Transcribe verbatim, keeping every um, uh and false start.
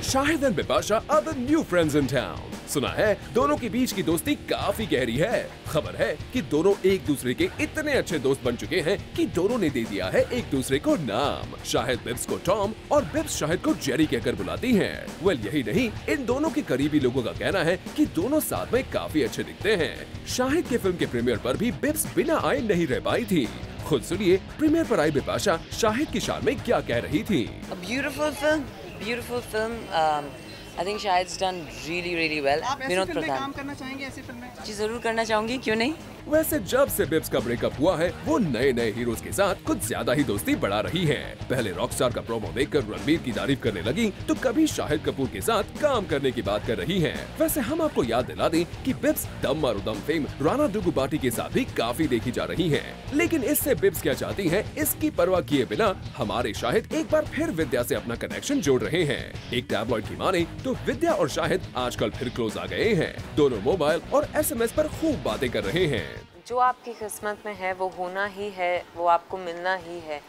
Shahid and Bipasha are the new friends in town. सुना है दोनों के बीच की दोस्ती काफी गहरी है। खबर है कि दोनों एक दूसरे के इतने अच्छे दोस्त बन चुके हैं कि दोनों ने दे दिया है एक दूसरे को नाम। शाहिद बिब्स को टॉम और बिब्स शाहिद को जेरी कहकर बुलाती हैं। वेल यही नहीं, इन दोनों के करीबी लोगों का कहना है कि दोनों साथ में काफी अच्छे दिखते हैं। शाहिद के फिल्म के प्रीमियर पर भी बिब्स बिना आए नहीं रह पाई थी। खुद सुनिए प्रीमियर पर आई बिपाशा शाहिद की शान में क्या कह रही थी। A beautiful film, beautiful film. Um, I think Shahid's done really, really well. आप ऐसी फिल्म में काम करना चाहेंगे? ऐसी फिल्म में? जी जरूर करना चाहूंगी, क्यों नहीं। वैसे जब से बिब्स का ब्रेकअप हुआ है वो नए नए हीरोज के साथ कुछ ज्यादा ही दोस्ती बढ़ा रही है। पहले रॉकस्टार का प्रोमो देखकर रणबीर की तारीफ करने लगी तो कभी शाहिद कपूर के साथ काम करने की बात कर रही हैं। वैसे हम आपको याद दिला दें कि बिब्स दम मारो दम फेम राणा दुगुबाटी के साथ भी काफी देखी जा रही हैं। लेकिन इससे बिब्स क्या चाहती हैं इसकी परवाह किए बिना हमारे शाहिद एक बार फिर विद्या से अपना कनेक्शन जोड़ रहे हैं। एक टैबलॉइड की माने तो विद्या और शाहिद आजकल फिर क्लोज आ गए हैं। दोनों मोबाइल और एस एम एस पर खूब बातें कर रहे हैं। जो आपकी किस्मत में है वो होना ही है, वो आपको मिलना ही है।